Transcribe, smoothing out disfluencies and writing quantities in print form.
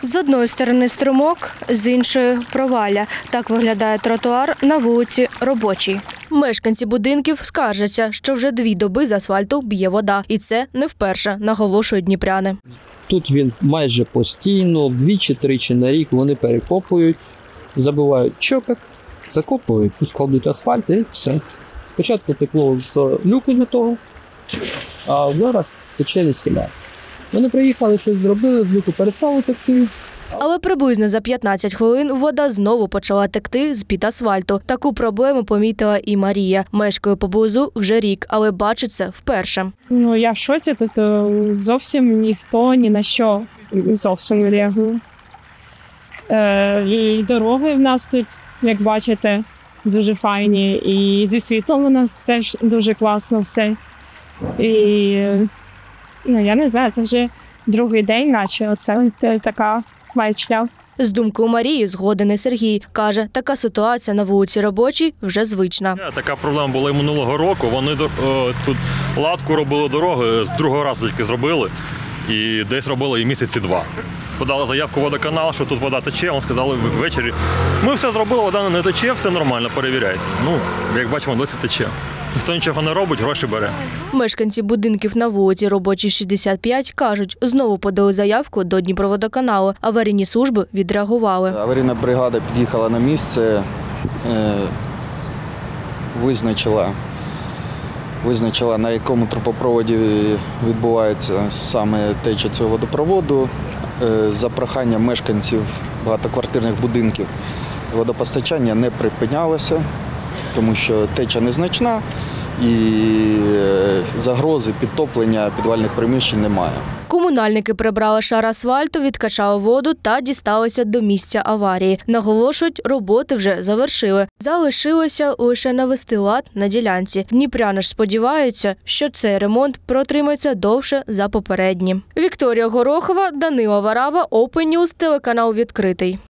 З одної сторони струмок, з іншої – провалля. Так виглядає тротуар на вулиці Робочій. Мешканці будинків скаржаться, що вже 2 доби з асфальту б'є вода. І це не вперше, наголошують дніпряни. Тут він майже постійно, 2-3 на рік вони перекопують, забивають чопик, закопують, тут кладуть асфальт і все. Спочатку текло з люку для того, а зараз тече від схиля. Вони приїхали, щось зробили, з люку перестали текти. Але приблизно за 15 хвилин вода знову почала текти з-під асфальту. Таку проблему помітила і Марія. Мешкає поблизу вже рік, але бачить це вперше. Я в шоці, тут зовсім ніхто ні на що зовсім не реагує. І дороги в нас тут, як бачите, дуже файні. І зі світлом у нас теж дуже класно все. І я не знаю, це вже другий день, наче оце така маячня. З думкою Марії згоден і Сергій. Каже, така ситуація на вулиці Робочій вже звична. Така проблема була і минулого року. Вони тут латку робили дороги, з другого разу тільки зробили. І десь робили і місяці 2. Подали заявку в водоканал, що тут вода тече, вони сказали ввечері. Ми все зробили, вода не тече, все нормально, перевіряйте. Як бачимо, досі тече. Ніхто нічого не робить, гроші бере. Мешканці будинків на вулиці Робочій, 65, кажуть, знову подали заявку до Дніпроводоканалу. Аварійні служби відреагували. Аварійна бригада під'їхала на місце, визначила, на якому трубопроводі відбувається саме теча цього водопроводу. За проханням мешканців багатоквартирних будинків водопостачання не припинялося, тому що теча незначна і загрози підтоплення підвальних приміщень немає. Комунальники прибрали шар асфальту, відкачали воду та дісталися до місця аварії. Наголошують, роботи вже завершили. Залишилося лише навести лад на ділянці. Дніпряни ж сподіваються, що цей ремонт протримається довше за попередні. Вікторія Горохова, Данило Варава, Open News, телеканал «Відкритий».